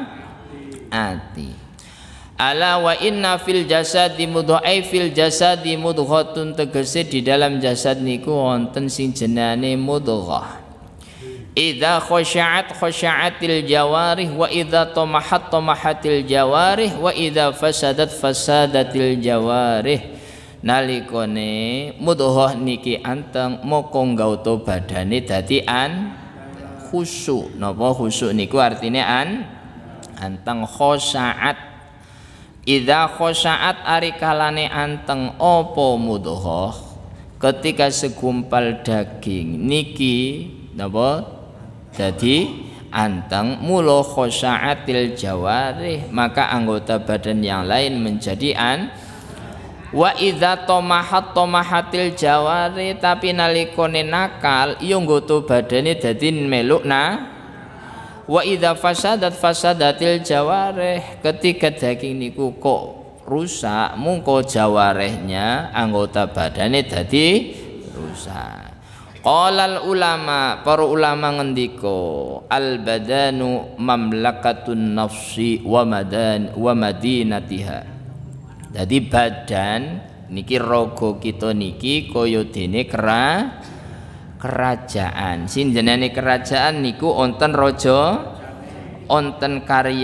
ati. Ala wa inna fil jasadi mudghah fil jasadi mudghatun tegese di dalam jasad niku wonten sing jenenge mudghah. Idza khasha'atil jawarih wa idza tamahatil jawarih wa idza fasadatil jawarih. Nalikane mudghah niki anteng moko nggauta badane dadi khusyuk. Napa khusyuk niku artine anteng khasha'at. Idza khosya'at ari kalane anteng apa mudghah ketika segumpal daging niki napa dadi anteng mula khosya'atil jawarih maka anggota badan yang lain menjadi wa idza tomahatil jawarih tapi nalikane nakal ya nggoto badane dadi meluk wa idza fasadatil jawarih ketika daging niku kok rusak mungko jawarehnya anggota badane dadi rusak. Qalal ulama para ulama ngendika al badanu mamlakatun nafsi wa madinatiha. Jadi badan niki raga kita niki kaya dene kerajaan. Sinjenenge kerajaan niku onten raja, onten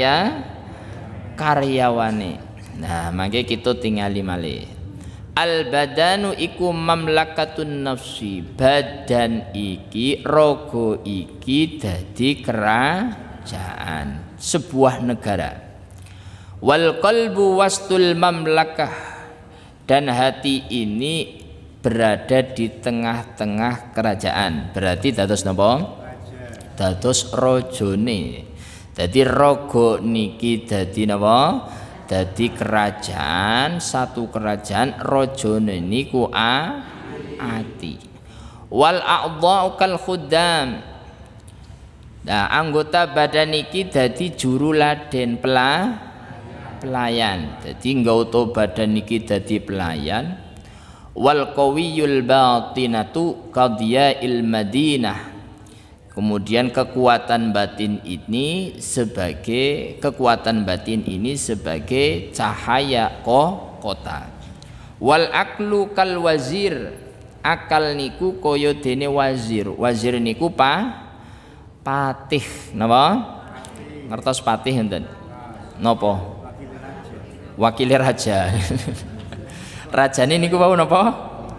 karyawane. Nah, mangke kita tingali malih. Al badanu iku mamlakatun nafsi. Badan iki, raga iki dadi kerajaan sebuah negara. Wal qalbu wastul mamlakah, dan hati ini berada di tengah-tengah kerajaan. Berarti dados napa? Dados rajane. Dadi raga niki dadi napa? Dadi kerajaan, satu kerajaan rajane niku ati. Wal a'dha'u kal khuddam. Nah, anggota badan niki dadi juru laden pelayan. Dadi nggauta badan niki dadi pelayan. Wal qawiyul batinatu qadiya'il madinah. Kemudian kekuatan batin ini sebagai cahaya kota. Wal aklu kal wazir, akal niku kaya dene wazir. Wazir niku patih, napa? Ngertos patih enten? Napa? Wakil raja. Rajane niku wau napa?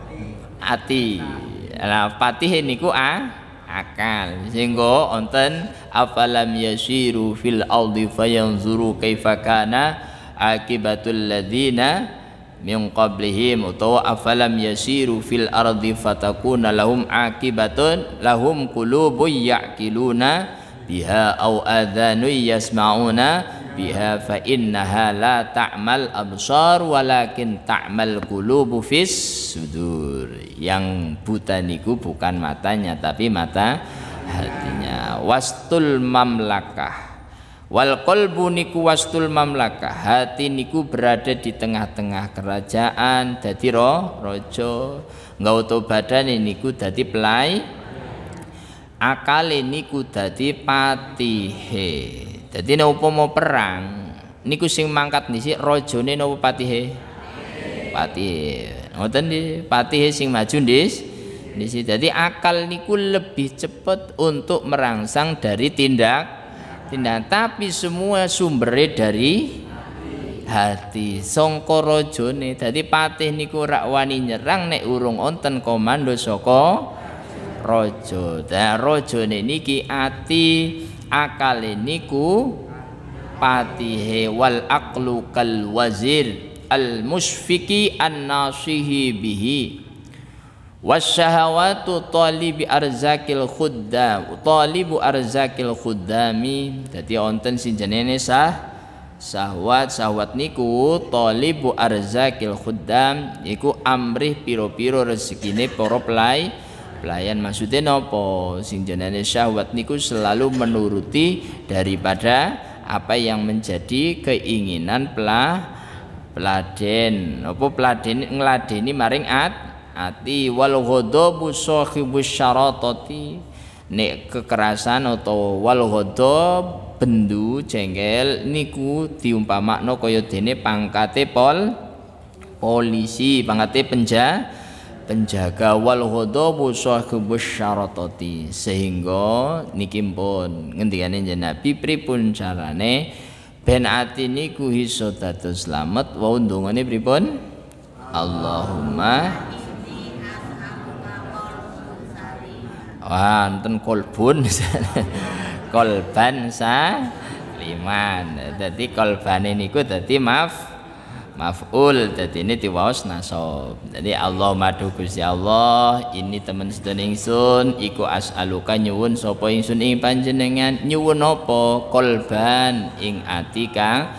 Ati. Lah patih niku akal. Sehingga wonten afalam yasiru fil ardi fayanzuru kaifa kana akibatul ladzina min qablihim utawa afalam yasiru fil ardi fatakuna lahum akibatun lahum qulubun ya'qiluna biha aw adhanun yasma'una biha fa innaha la ta'mal absar walakin ta'mal qulubu fis sudur. Yang buta niku bukan matanya tapi mata hatinya. Wastul mamlakah wal qalbu niku wastul mamlakah, hati niku berada di tengah-tengah kerajaan dadi raja. Nggauta badane niku dadi pelai, akale niku dadi patihe. Dadi nek upama perang niku sing mangkat dhisik rajane napa patihe? Patihe. Ngoten nggih, patihe sing maju dhisik. Dadi akal niku lebih cepat untuk merangsang dari tindak, tapi semua sumbernya dari hati. Sangka rajane. Dadi patih niku rak wani nyerang nek urung wonten komando saka raja. Lah rajane niki ati, akale niku patihe. Wal aqlu kal wazir al musfiki an nasihi bihi wasyahawatu talibi arzakil khuddam talibu arzakil khuddami. Dadi wonten sing jenenge Syahwat niku talibu arzakil khuddam, iku amrih piro-piro rezekine para pelayan. Maksudnya nopo? Sing jenenge syahwat niku selalu menuruti daripada apa yang menjadi keinginan peladen. Apa peladen ngladeni maring ati wal ghadabu sahibus syaratati. Nek kekerasan atau wal ghadab bendu jengkel niku diumpamakno kaya dene pangkate polisi, pangkate penjaga wal ghadabu sahibus syaratati. Sehingga niki pun ngendikane jeneng Nabi pripun carane ben ati niku iso dados slamet. Wau ndongane pripun? Allahumma wonten kolbun kolban saliman. Dadi kolbane niku dadi maf'ul, dadi ini diwaos nasab. Jadi Allahumma du Gusti Allah, ini temen sedaya ingsun iku as'aluka nyuwun sapa ingsun ing panjenengan. Nyuwun apa? Kolban ing ati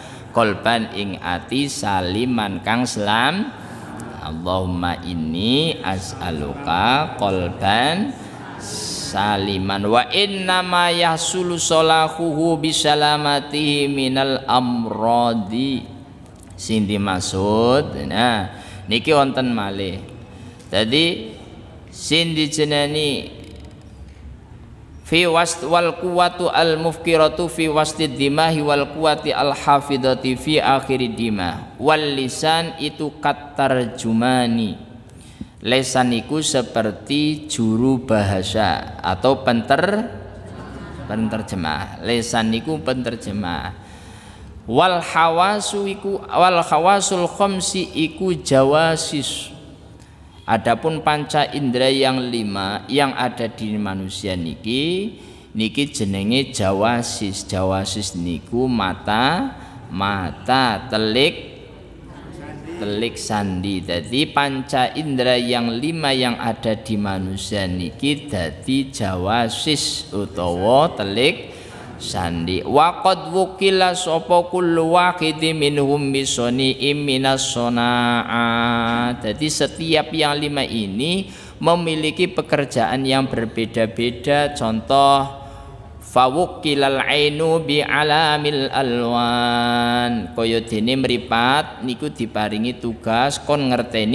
saliman kang selam. Allahumma inni as'aluka kolban saliman wa inna ma yahsulu salahuhu bisalamatihi minal amradi. Sing dimaksud nah niki wonten malih. Dadi sing dijeneni fi wast wal quwwatu al mufkiratu fi wasti dimahi wal quwwati al hafidati fi akhir dimah wal lisan itu katarjumani. Lesan iku seperti juru bahasa atau penterjemah. Lesan iku penterjemah. Wal hawasul khamsi iku jawasis. Adapun panca indera yang 5 yang ada di manusia niki jenenge jawasis. Jawasis niku mata, telik, sandi. Jadi panca indera yang 5 yang ada di manusia niki dadi jawasis utawa telik sandi. Wa qad wukila sapa kullu wahidin minhum bisoni'im minas sonaa. Jadi setiap yang 5 ini memiliki pekerjaan yang berbeda-beda. Contoh fawukilal ainu bi alamil alwan, kaya dene mripat niku diparingi tugas kon ngerteni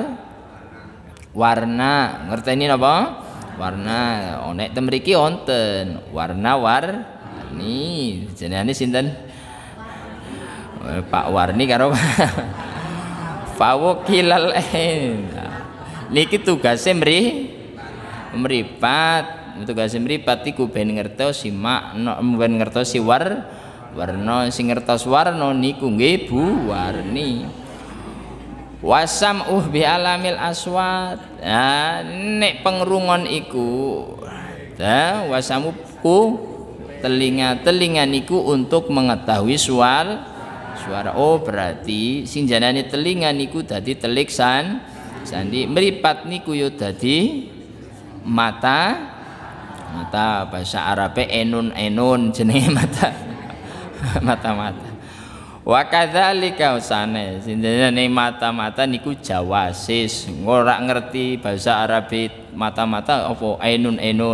warna. Ngerteni napa? Warna. Nek temriki wonten warni. Jenenge sinten? Pak Warni karo fawukilal ain. Niki tugase mripat. Tugas mripat iku ben ngertosi ben ngertosi warna. Sing ngertos warna niku nggih Bu Warni. Wasam bi alamil aswat. Nah, nek pengrungon iku wasamuku telinga niku untuk mengetahui suara. Oh berarti sing janane telinga niku dadi telik sandi. Mripat niku yo dadi mata bahasa Arabe enun jenenge mata. Wa kadzalika usane jenenge mata niku jawasis. Ora ngerti bahasa Arabe mata apa enun.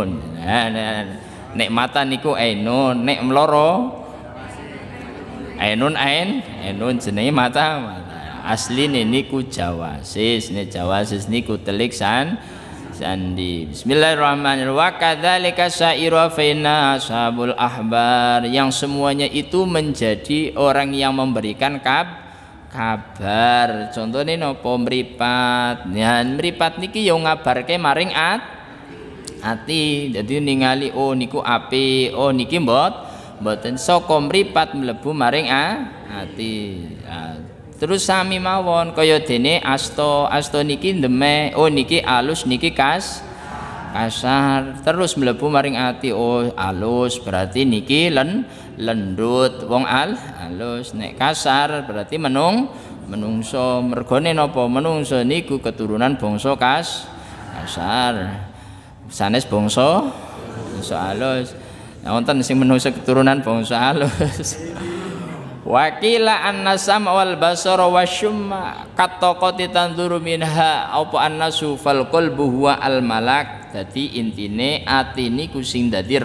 Nek mata niku enun, nek mloro enun jenenge mata. Asline niku jawasis. Nek jawasis niku telik sandi. Bismillahirrahmanirrahim. Wa kadzalika sa'iru faina ashabul ahbar, yang semuanya itu menjadi orang yang memberikan kabar. Contohnya nopo mripat. Yan mripat niki yo ngabarke maring ati. Jadi ningali oh niku api, oh niki mboten. Saka mripat mlebu maring ati. Terus sami mawon kaya dene asto niki ndeme, oh niki alus niki kasar. Terus mlebu maring ati, oh alus berarti niki lendut. Wong alus, nek kasar berarti menungso. Mergone napa? Menungso niku keturunan bangsa kasar. Sanes bangsa alus. Nah, wonten sing menungso keturunan bangsa alus. Wakila an-nasam wal basara wasyumma kataqati tanzuru minha apa annasu fal qalbu huwa al malak. Dadi intine ati niku sing dadi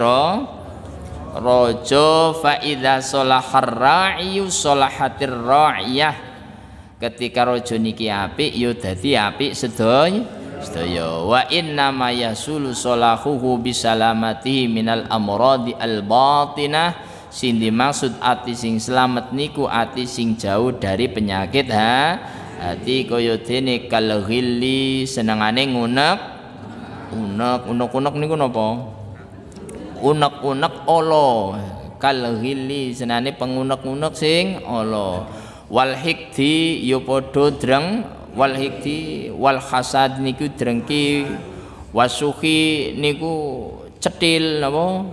raja fa idza salahar ra'iyu salahatir ra'iyah. Ketika raja niki apik ya dadi apik sedaya. Wa inna ma yasulu salahuhu bisalamatihi minal amradi al batinah. Sing dimaksud ati sing selamat niku ati sing jauh dari penyakit hati kaya dene kalghilli senengane unek niku napa? Unek-unek ala. Kalghilli senane pengunek-unek sing ala. Wal hikdi ya padha dreng wal hikdi wal hasad niku drengki wasuhi niku cetil napa?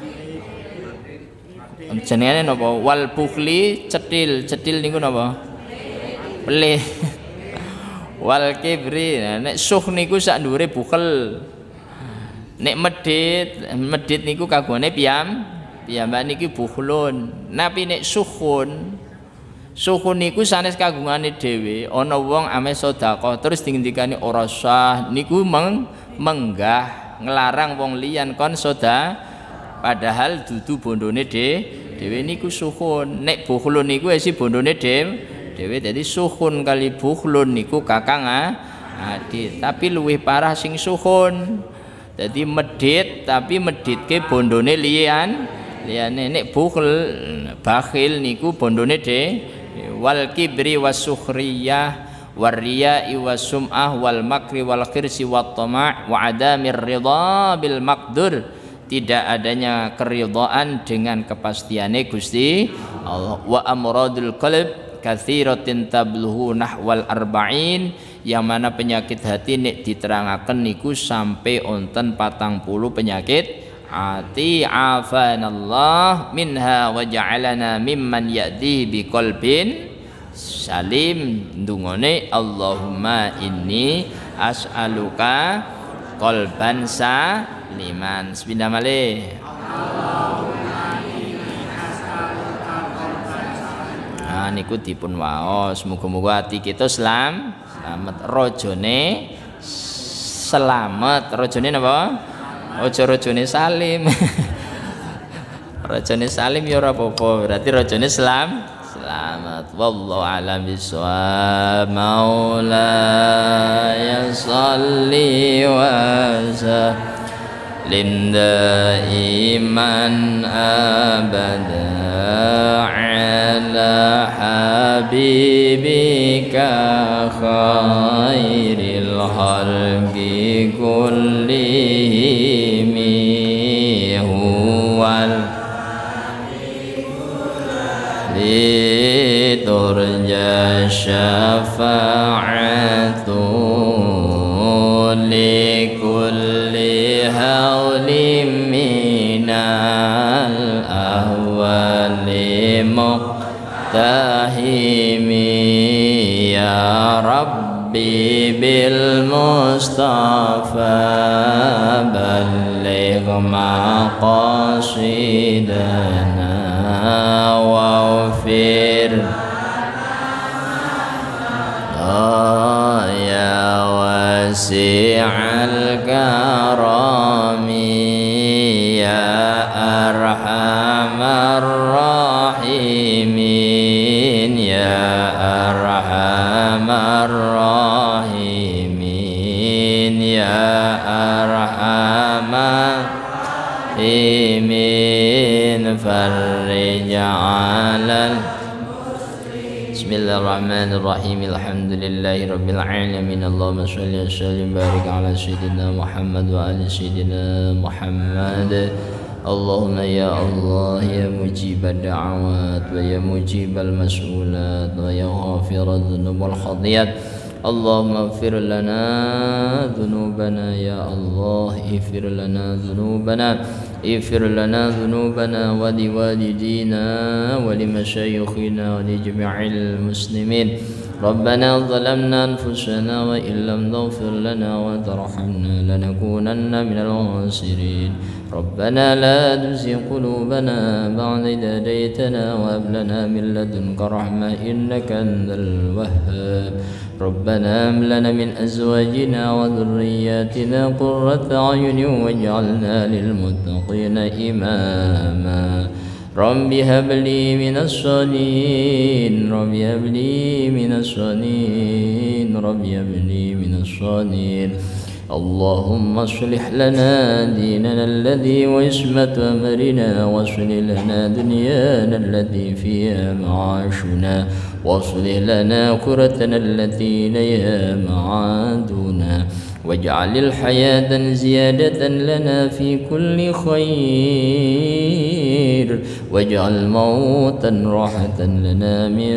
Jenenge napa? Wal bukhli cetil niku napa? Pelih. Wal kibri nek suh niku sak dhuwure bukel. Nek medhit niku kagungane piyambak niki bukhlun. Napi nek suhun niku sanes kagungane dhewe. Ana wong ame sedekah terus dingendikani ora sah niku menggah nglarang wong liyan kon padahal dudu bondone dhewe niku suhun. Nek bukhlun niku isi bondone dhewe dadi suhun kali bukhlun niku kakang adit. Tapi luwih parah sing suhun. Dadi medhit tapi medhitke bondone liyane. Nek bakhil niku bondone wal kibri wasukhriyah warriya'i wasum'ah wal makri wal khirsi wat tama' wa adamir ridha bil maqdur. Tidak adanya keridhaan dengan kepastiane Gusti Allah. Wa amradul qalb katsiratin tabluhu nahwal arba'in, yang mana penyakit hati nek diterangaken niku sampai onten 40 penyakit hati. Afanallah minha wa ja'alana mimman ya'ti bi qalbin salim. Ndungone Allahumma inni as'aluka qalban liman. Bismillah malih. Niku dipun waos muga-muga ati kita selamat. Rajane selamat. Rajane napa? Aja rajane salim. Rajane salim ya ora apa-apa, berarti rajane selamat. Wallahu a'lam bishawab. Maulaya shalli wa sallim daiman abada ala habibika khairil khalqi kullihim huwal liturja syafa'atu likulli hawlim minal ahwali muqtahimi ya rabbi bil mustafa balligh maqasidana wa'fir ya wasi'al karami ya arhamar rahimin ya arhamar rahimin ya arhamar rahimin farrij 'alal. Bismillahirrahmanirrahim. Alhamdulillahi rabbil alamin. Allahumma shalli wa sallim barik ala sayyidina Muhammad wa ali sayyidina Muhammad. Allahumma ya Allah ya mujibad da'awat wa ya mujibal mas'ulat wa ya ghafirad dhunub wal khadiyat. Allahumma ighfir lana dhunubana ya Allah, ighfir lana dhunubana, ighfir lana dhunubana wa liwalidina wa limashayikhina wa li jami'il muslimin. ربنا ظلمنا أنفسنا وإن لم تغفر لنا وترحمنا لنكونن من الخاسرين ربنا لا تزغ قلوبنا بعد إذ هديتنا وهب لنا من لدنك رحمة إنك أنت الوهاب ربنا هب لنا من أزواجنا وذرياتنا قرة أعين واجعلنا للمتقين إماما رب هب لي من الصالحين رب هب لي من الصالحين رب هب لي من الصالحين اللهم اصلح لنا ديننا الذي وعصمة أمرنا واصلح لنا دنيانا التي فيها معاشنا واصلح لنا آخرتنا التي إليها معادنا واجعل الحياة زيادة لنا في كل خير واجعل موتا راحة لنا من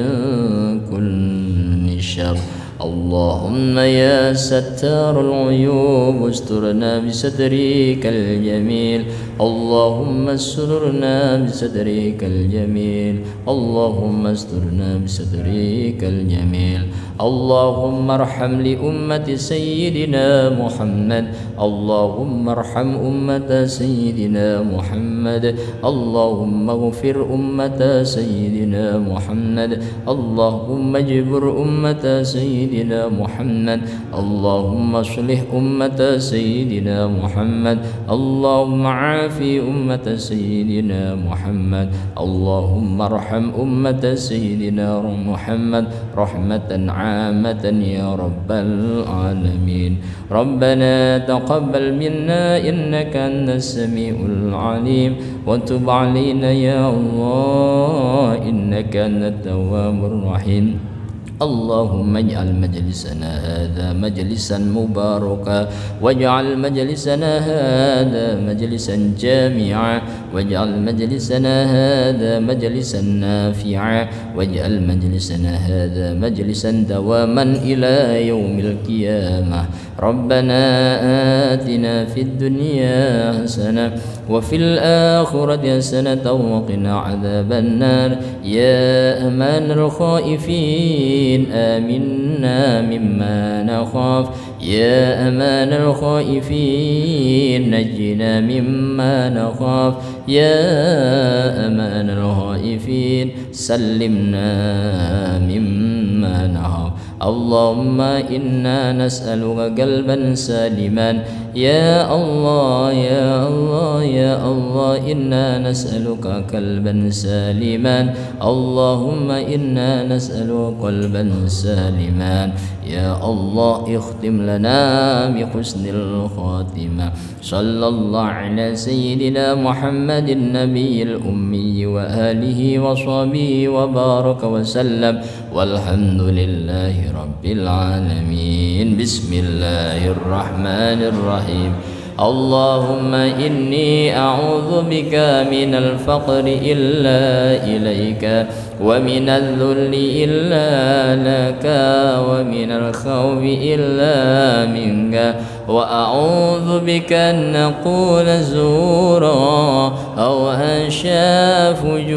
كل شر اللهم يا ستار العيوب استرنا بسترك الجميل اللهم استرنا بسترك الجميل اللهم استرنا بسترك الجميل اللهم ارحم لأمة سيدنا محمد اللهم ارحم أمة سيدنا محمد اللهم اغفر أمة سيدنا محمد اللهم اجبر أمة سيدنا محمد اللهم اصلح أمة سيدنا محمد اللهم عافي أمة سيدنا محمد اللهم ارحم أمة سيدنا محمد رحمة عامة يا رب العالمين ربنا تقبل منا إنك أنت السميع العليم وتب علينا يا الله إنك أنت التواب الرحيم اللهم اجعل مجلسنا هذا مجلسا مباركا واجعل مجلسنا هذا مجلسا جامعا واجعل مجلسنا هذا مجلسا نافعا واجعل مجلسنا هذا مجلسا دواما إلى يوم القيامة ربنا آتنا في الدنيا حسنة وفي الآخرة حسنة وقنا عذاب النار يا أمان الخائفين آمنا مما نخاف يا أمان الخائفين نجنا مما نخاف يا أمان الخائفين سلمنا مما نخاف اللهم إنا نسألك قلبا سالما يا الله يا الله يا الله إنا نسألك قلبا سالما اللهم إنا نسألك قلبا سالما يا الله اختم لنا بحسن الخاتمة صلى الله على سيدنا محمد النبي الأمي وآله وصحبه وبارك وسلم والحمد لله رب العالمين بسم الله الرحمن الرحيم اللهم إني أعوذ بك من الفقر إلا إليك ومن الذل إلا لك ومن الخوف إلا منك وأعوذ بك أن نقول زورا أو أنشا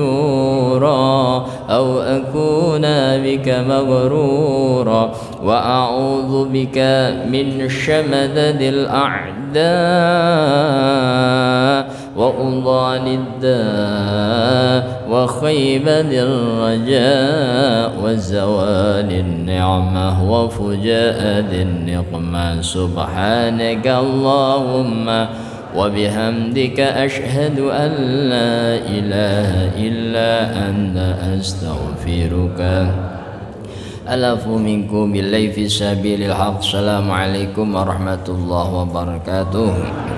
فجورا أو أكون بك مغرورا وأعوذ بك من شمدد الأعداء وأضال الداء وخيبة الرجاء وزوال النعمة وفجاءة النقمة سبحانك اللهم وبحمدك أشهد أن لا إله إلا أنت أستغفرك ألف منكم بالله في سبيل الحق. السلام عليكم ورحمة الله وبركاته.